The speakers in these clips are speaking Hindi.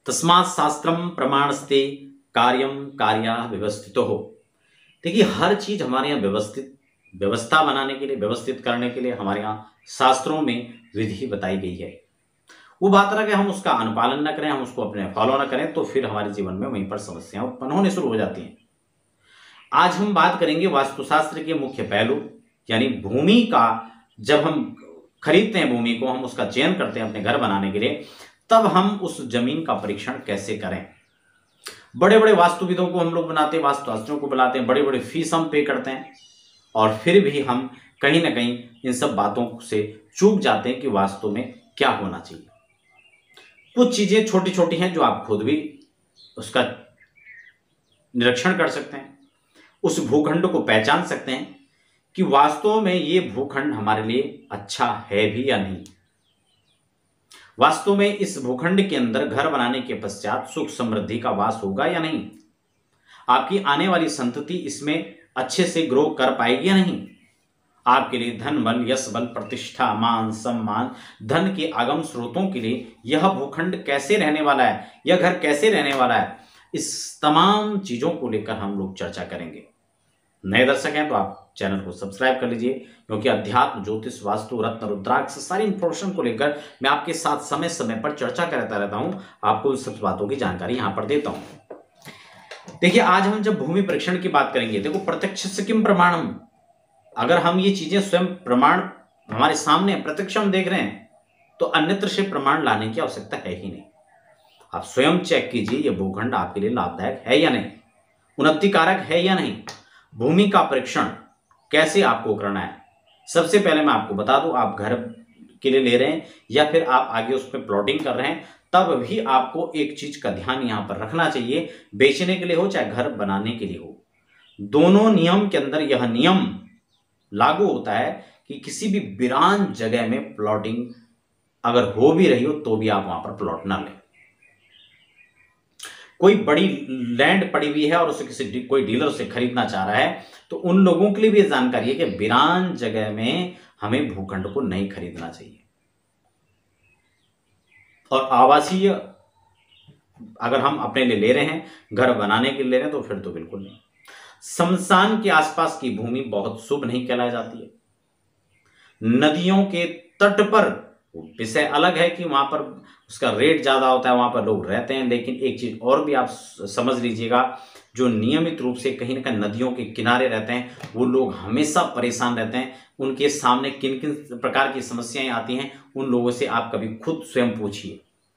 तस्मात् शास्त्रम प्रमाणस्ते कार्यम कार्या व्यवस्थितो हो। देखिए, हर चीज हमारे यहाँ व्यवस्था बनाने के लिए, व्यवस्थित करने के लिए हमारे यहाँ शास्त्रों में विधि बताई गई है। वो बात रहा कि हम उसका अनुपालन न करें, हम उसको अपने फॉलो न करें, तो फिर हमारे जीवन में वहीं पर समस्याएं उत्पन्न होने शुरू हो जाती हैं। आज हम बात करेंगे वास्तुशास्त्र के मुख्य पहलू, यानी भूमि का। जब हम खरीदते हैं भूमि को, हम उसका चयन करते हैं अपने घर बनाने के लिए, तब हम उस जमीन का परीक्षण कैसे करें। बड़े बड़े वास्तुविदों को हम लोग बनाते हैं, वास्तुशास्त्रियों को बुलाते हैं, बड़ी बड़ी फीस हम पे करते हैं, और फिर भी हम कहीं ना कहीं इन सब बातों से चूक जाते हैं कि वास्तु में क्या होना चाहिए। कुछ चीजें छोटी छोटी हैं जो आप खुद भी उसका निरीक्षण कर सकते हैं, उस भूखंड को पहचान सकते हैं कि वास्तव में ये भूखंड हमारे लिए अच्छा है भी या नहीं। वास्तव में इस भूखंड के अंदर घर बनाने के पश्चात सुख समृद्धि का वास होगा या नहीं, आपकी आने वाली संतति इसमें अच्छे से ग्रो कर पाएगी या नहीं, आपके लिए धन बल, यश बल, प्रतिष्ठा, मान सम्मान, धन के आगम स्रोतों के लिए यह भूखंड कैसे रहने वाला है, यह घर कैसे रहने वाला है, इस तमाम चीजों को लेकर हम लोग चर्चा करेंगे। नए दर्शक हैं तो आप चैनल को सब्सक्राइब कर लीजिए, क्योंकि अध्यात्म, ज्योतिष, वास्तु, रत्न, रुद्राक्ष सारी इंफॉर्मेशन को लेकर मैं आपके साथ समय समय पर चर्चा करता रहता हूं, आपको सब बातों की जानकारी यहां पर देता हूं। देखिए, आज हम जब भूमि परीक्षण की बात करेंगे, देखो प्रत्यक्ष से किम प्रमाणम, अगर हम ये चीजें स्वयं प्रमाण हमारे सामने प्रत्यक्ष हम देख रहे हैं, तो अन्यत्र से प्रमाण लाने की आवश्यकता है ही नहीं। आप स्वयं चेक कीजिए, ये भूखंड आपके लिए लाभदायक है या नहीं, उन्नतिकारक है या नहीं। भूमि का परीक्षण कैसे आपको करना है, सबसे पहले मैं आपको बता दूं, आप घर के लिए ले रहे हैं या फिर आप आगे उसमें प्लॉटिंग कर रहे हैं, तब भी आपको एक चीज का ध्यान यहां पर रखना चाहिए, बेचने के लिए हो चाहे घर बनाने के लिए हो, दोनों नियम के अंदर यह नियम लागू होता है कि किसी भी वीरान जगह में प्लॉटिंग अगर हो भी रही हो तो भी आप वहां पर प्लॉट ना लें। कोई बड़ी लैंड पड़ी हुई है और उसे कोई डीलर उसे खरीदना चाह रहा है, तो उन लोगों के लिए भी जानकारी है कि वीरान जगह में हमें भूखंड को नहीं खरीदना चाहिए। और आवासीय अगर हम अपने लिए ले रहे हैं, घर बनाने के लिए ले रहे हैं, तो फिर तो बिल्कुल नहीं। शमशान के आसपास की भूमि बहुत शुभ नहीं कहलाई जाती है। नदियों के तट पर विषय अलग है कि वहां पर उसका रेट ज्यादा होता है, वहां पर लोग रहते हैं, लेकिन एक चीज और भी आप समझ लीजिएगा, जो नियमित रूप से कहीं ना कहीं नदियों के किनारे रहते हैं, वो लोग हमेशा परेशान रहते हैं। उनके सामने किन किन प्रकार की समस्याएं आती हैं, उन लोगों से आप कभी खुद स्वयं पूछिए।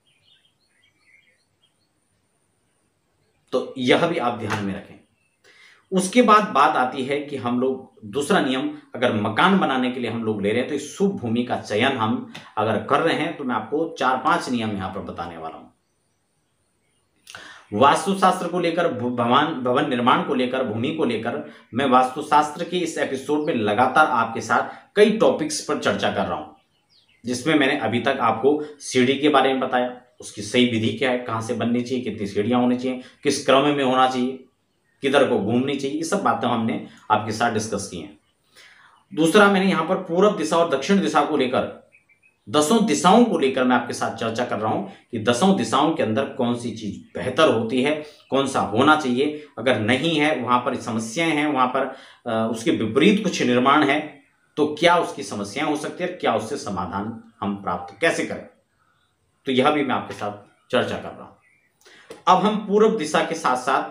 तो यह भी आप ध्यान में रखें। उसके बाद बात आती है कि हम लोग दूसरा नियम, अगर मकान बनाने के लिए हम लोग ले रहे हैं, तो इस शुभ भूमि का चयन हम अगर कर रहे हैं, तो मैं आपको 4-5 नियम यहां पर बताने वाला हूं। वास्तुशास्त्र को लेकर, भवन निर्माण को लेकर, भूमि को लेकर मैं वास्तुशास्त्र के इस एपिसोड में लगातार आपके साथ कई टॉपिक्स पर चर्चा कर रहा हूं, जिसमें मैंने अभी तक आपको सीढ़ी के बारे में बताया, उसकी सही विधि क्या है, कहां से बननी चाहिए, कितनी सीढ़ियां होनी चाहिए, किस क्रम में होना चाहिए, किधर को घूमनी चाहिए, ये सब बातें हमने आपके साथ डिस्कस की हैं। दूसरा, मैंने यहां पर पूर्व दिशा और दक्षिण दिशा को लेकर, 10 दिशाओं को लेकर मैं आपके साथ चर्चा कर रहा हूं कि 10 दिशाओं के अंदर कौन सी चीज बेहतर होती है, कौन सा होना चाहिए, अगर नहीं है, वहां पर समस्याएं हैं, वहां पर उसके विपरीत कुछ निर्माण है, तो क्या उसकी समस्याएं हो सकती है, क्या उससे समाधान हम प्राप्त कैसे करें, तो यह भी मैं आपके साथ चर्चा कर रहा हूं। अब हम पूर्व दिशा के साथ साथ,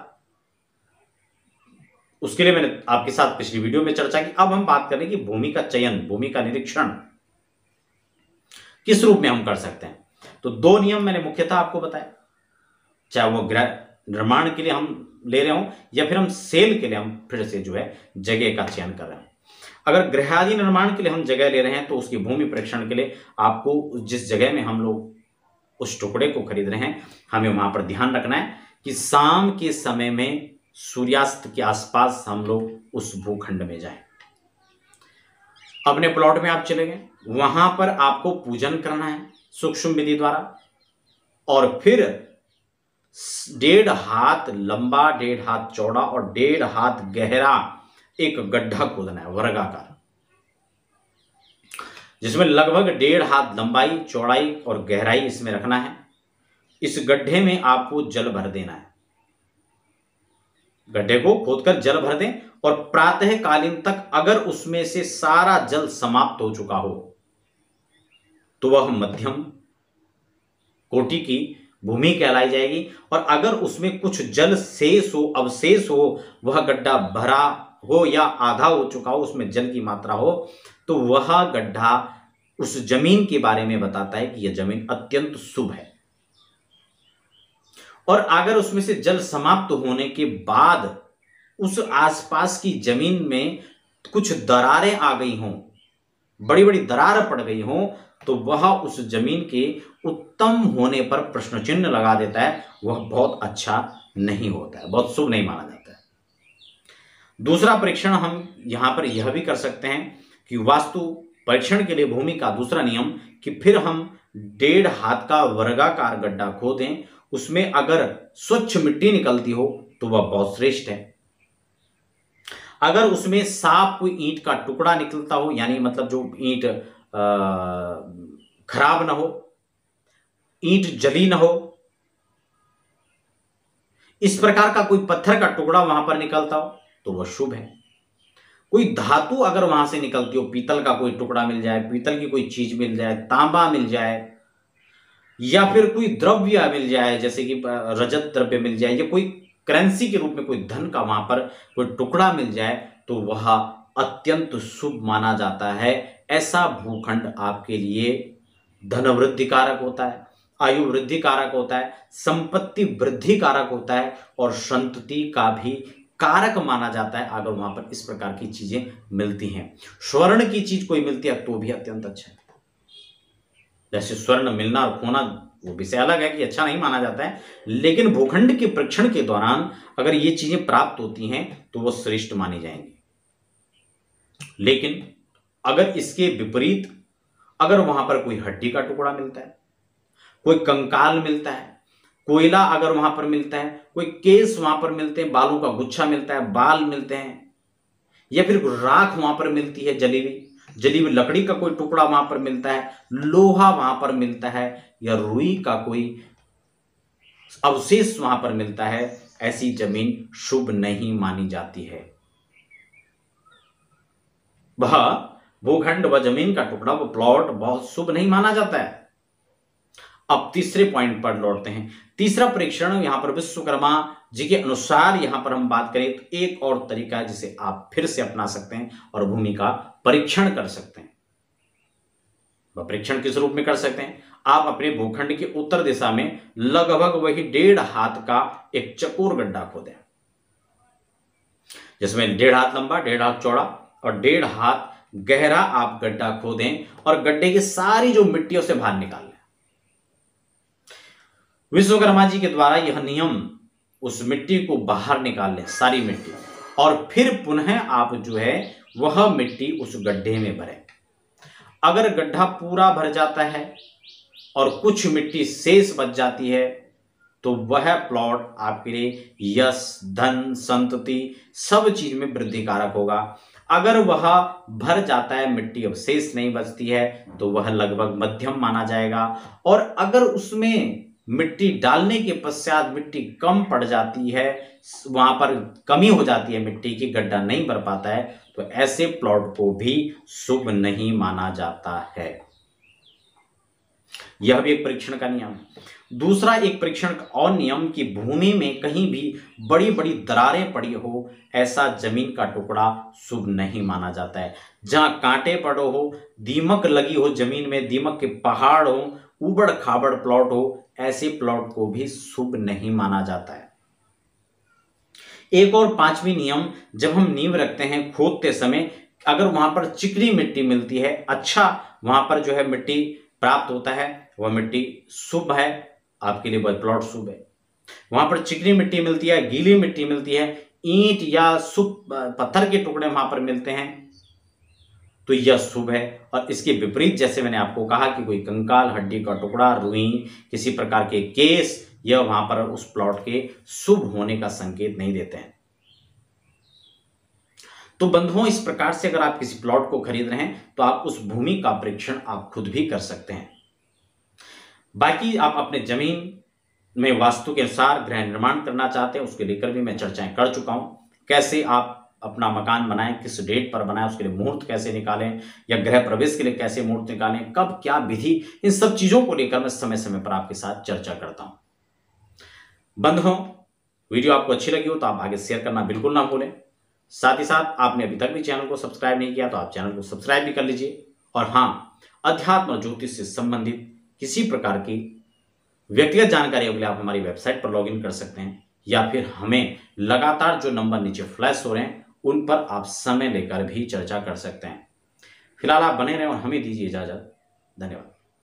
उसके लिए मैंने आपके साथ पिछली वीडियो में चर्चा की, अब हम बात करें कि भूमि का चयन, भूमि का निरीक्षण किस रूप में हम कर सकते हैं। तो 2 नियम मैंने मुख्यतः आपको बताया, चाहे वो गृह निर्माण के लिए हम ले रहे हो या फिर हम सेल के लिए हम फिर से जो है जगह का चयन कर रहे हैं। अगर गृहादि निर्माण के लिए हम जगह ले रहे हैं, तो उसकी भूमि परीक्षण के लिए आपको जिस जगह में हम लोग उस टुकड़े को खरीद रहे हैं, हमें वहां पर ध्यान रखना है कि शाम के समय में सूर्यास्त के आसपास हम लोग उस भूखंड में जाएं। अपने प्लॉट में आप चले गए, वहां पर आपको पूजन करना है सूक्ष्म विधि द्वारा, और फिर 1.5 हाथ लंबा, 1.5 हाथ चौड़ा और 1.5 हाथ गहरा एक गड्ढा खोदना है, वर्गाकार, जिसमें लगभग 1.5 हाथ लंबाई, चौड़ाई और गहराई इसमें रखना है। इस गड्ढे में आपको जल भर देना है। गड्ढे को खोदकर जल भर दें और प्रातःकालीन तक अगर उसमें से सारा जल समाप्त हो चुका हो तो वह मध्यम कोटि की भूमि कहलाई जाएगी। और अगर उसमें कुछ जल शेष हो, अवशेष हो, वह गड्ढा भरा हो या आधा हो चुका हो, उसमें जल की मात्रा हो, तो वह गड्ढा उस जमीन के बारे में बताता है कि यह जमीन अत्यंत शुभ है। और अगर उसमें से जल समाप्त होने के बाद उस आसपास की जमीन में कुछ दरारें आ गई हों, बड़ी बड़ी दरार पड़ गई हों, तो वह उस जमीन के उत्तम होने पर प्रश्न चिन्ह लगा देता है, वह बहुत अच्छा नहीं होता है, बहुत शुभ नहीं माना जाता है। दूसरा परीक्षण हम यहां पर यह भी कर सकते हैं कि वास्तु परीक्षण के लिए भूमि का दूसरा नियम कि फिर हम 1.5 हाथ का वर्गाकार गड्ढा खोदें, उसमें अगर स्वच्छ मिट्टी निकलती हो तो वह बहुत श्रेष्ठ है। अगर उसमें साफ कोई ईंट का टुकड़ा निकलता हो, यानी मतलब जो ईंट खराब ना हो, ईंट जली ना हो, इस प्रकार का कोई पत्थर का टुकड़ा वहां पर निकलता हो तो वह शुभ है। कोई धातु अगर वहां से निकलती हो, पीतल का कोई टुकड़ा मिल जाए, पीतल की कोई चीज मिल जाए, तांबा मिल जाए, या फिर कोई द्रव्य मिल जाए जैसे कि रजत द्रव्य मिल जाए, या कोई करेंसी के रूप में कोई धन का वहां पर कोई टुकड़ा मिल जाए, तो वह अत्यंत शुभ माना जाता है। ऐसा भूखंड आपके लिए धन वृद्धि कारक होता है, आयु वृद्धि कारक होता है, संपत्ति वृद्धि कारक होता है और संतति का भी कारक माना जाता है अगर वहां पर इस प्रकार की चीजें मिलती हैं। स्वर्ण की चीज कोई मिलती है तो भी अत्यंत अच्छा है। जैसे स्वर्ण मिलना और खोना वो विषय अलग है कि अच्छा नहीं माना जाता है, लेकिन भूखंड के परीक्षण के दौरान अगर ये चीजें प्राप्त होती हैं तो वो श्रेष्ठ मानी जाएंगी। लेकिन अगर इसके विपरीत अगर वहां पर कोई हड्डी का टुकड़ा मिलता है, कोई कंकाल मिलता है, कोयला अगर वहां पर मिलता है, कोई केस वहां पर मिलते हैं, बालों का गुच्छा मिलता है, बाल मिलते हैं, या फिर राख वहां पर मिलती है, जली हुई लकड़ी का कोई टुकड़ा वहां पर मिलता है, लोहा वहां पर मिलता है, या रुई का कोई अवशेष वहां पर मिलता है, ऐसी जमीन शुभ नहीं मानी जाती है। वह भूखंड व जमीन का टुकड़ा, वो प्लॉट बहुत शुभ नहीं माना जाता है। अब तीसरे पॉइंट पर लौटते हैं। तीसरा परीक्षण यहां पर विश्वकर्मा जी के अनुसार यहां पर हम बात करें तो एक और तरीका है जिसे आप फिर से अपना सकते हैं और भूमि का परीक्षण कर सकते हैं। वह परीक्षण किस रूप में कर सकते हैं? आप अपने भूखंड के उत्तर दिशा में लगभग वही 1.5 हाथ का एक चकोर गड्ढा खोदें, जिसमें 1.5 हाथ लंबा, 1.5 हाथ चौड़ा और 1.5 हाथ गहरा आप गड्ढा खोदें और गड्ढे की सारी जो मिट्टी उसे बाहर निकाल लें। विश्वकर्मा जी के द्वारा यह नियम उस मिट्टी को बाहर निकाल लें, सारी मिट्टी, और फिर पुनः आप जो है वह मिट्टी उस गड्ढे में भरें। अगर गड्ढा पूरा भर जाता है और कुछ मिट्टी शेष बच जाती है तो वह प्लॉट आपके लिए यश, धन, संतति सब चीज में वृद्धि कारक होगा। अगर वह भर जाता है, मिट्टी अब शेष नहीं बचती है, तो वह लगभग मध्यम माना जाएगा। और अगर उसमें मिट्टी डालने के पश्चात मिट्टी कम पड़ जाती है, वहां पर कमी हो जाती है मिट्टी की, गड्ढा नहीं भर पाता है, तो ऐसे प्लॉट को भी शुभ नहीं माना जाता है। यह भी एक परीक्षण का नियम है। दूसरा एक परीक्षण का और नियम कि भूमि में कहीं भी बड़ी बड़ी दरारें पड़ी हो, ऐसा जमीन का टुकड़ा शुभ नहीं माना जाता है। जहां कांटे पड़े हो, दीमक लगी हो जमीन में, दीमक के पहाड़ हो, उबड़ खाबड़ प्लॉट हो, ऐसे प्लॉट को भी शुभ नहीं माना जाता है। एक और पांचवी नियम, जब हम नींव रखते हैं खोदते समय, अगर वहां पर चिकनी मिट्टी मिलती है, अच्छा वहां पर जो है मिट्टी प्राप्त होता है, वह मिट्टी शुभ है आपके लिए, वह प्लॉट शुभ है। वहां पर चिकनी मिट्टी मिलती है, गीली मिट्टी मिलती है, ईंट या शुभ पत्थर के टुकड़े वहां पर मिलते हैं, तो यह शुभ है। और इसके विपरीत जैसे मैंने आपको कहा कि कोई कंकाल, हड्डी का टुकड़ा, रुई, किसी प्रकार के केस, यह वहां पर उस प्लॉट के शुभ होने का संकेत नहीं देते हैं। तो बंधुओं, इस प्रकार से अगर आप किसी प्लॉट को खरीद रहे हैं तो आप उस भूमि का परीक्षण आप खुद भी कर सकते हैं। बाकी आप अपने जमीन में वास्तु के अनुसार गृह निर्माण करना चाहते हैं उसके लेकर भी मैं चर्चाएं कर चुका हूं। कैसे आप अपना मकान बनाएं, किस डेट पर बनाएं, उसके लिए मुहूर्त कैसे निकालें, या गृह प्रवेश के लिए कैसे मुहूर्त निकालें, कब क्या विधि, इन सब चीजों को लेकर मैं समय समय पर आपके साथ चर्चा करता हूं। बंधुओं, वीडियो आपको अच्छी लगी हो तो आप आगे शेयर करना बिल्कुल ना भूलें। साथ ही साथ आपने अभी तक भी चैनल को सब्सक्राइब नहीं किया तो आप चैनल को सब्सक्राइब भी कर लीजिए। और हाँ, अध्यात्म और ज्योतिष से संबंधित किसी प्रकार की व्यक्तिगत जानकारी के लिए आप हमारी वेबसाइट पर लॉगिन कर सकते हैं, या फिर हमें लगातार जो नंबर नीचे फ्लैश हो रहे हैं उन पर आप समय लेकर भी चर्चा कर सकते हैं। फिलहाल आप बने रहें और हमें दीजिए इजाजत। धन्यवाद।